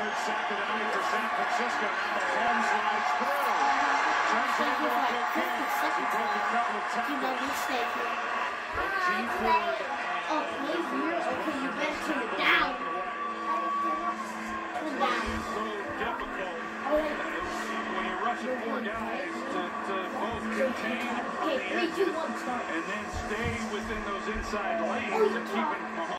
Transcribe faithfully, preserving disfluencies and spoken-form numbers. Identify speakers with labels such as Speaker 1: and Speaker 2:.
Speaker 1: third sack of the night for San Francisco. Now Mahomes slides through. Turns it into a big game. He broke a couple of tackles. G Ford.
Speaker 2: Oh, please, you're okay. You better turn it down. Turn it down.
Speaker 1: So difficult when you're rushing four guys to, to both contain on the
Speaker 2: Okay, three, two, one, start.
Speaker 1: and then stay within those inside lanes and keeping Mahomes.